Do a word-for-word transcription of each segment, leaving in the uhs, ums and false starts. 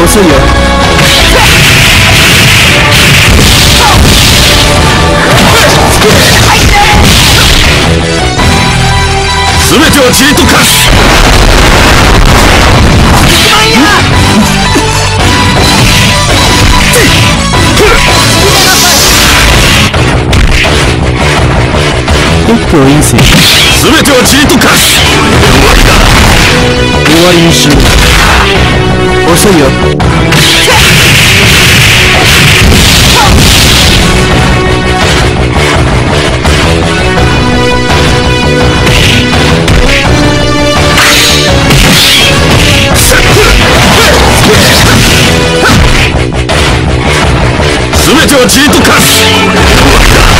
遅いよ。 全てはじっと返す。 結構いい線。 全てはじっと返す。終わりだ。 終わりにしろ。遅いよ。 全てはじっと返す。終わりだ。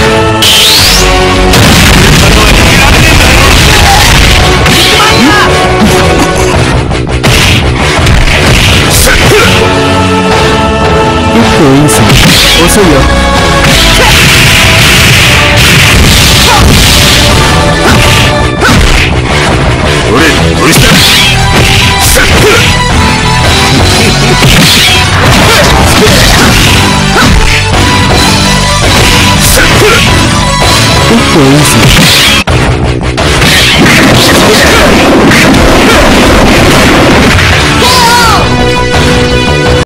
結構いい線。遅いよ。 俺取りした。 結構いい線。